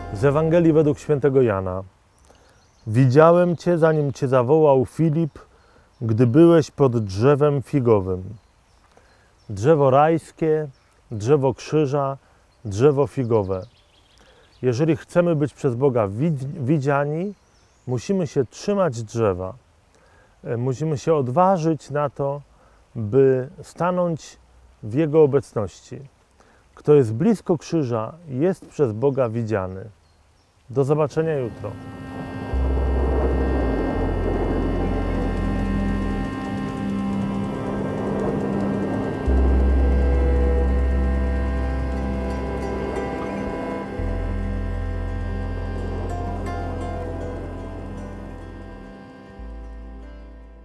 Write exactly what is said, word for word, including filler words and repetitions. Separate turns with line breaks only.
Z Ewangelii według świętego Jana. Widziałem Cię, zanim Cię zawołał Filip, gdy byłeś pod drzewem figowym. Drzewo rajskie, drzewo krzyża, drzewo figowe. Jeżeli chcemy być przez Boga widziani, musimy się trzymać drzewa. Musimy się odważyć na to, by stanąć w Jego obecności. Kto jest blisko krzyża, jest przez Boga widziany. Do zobaczenia jutro.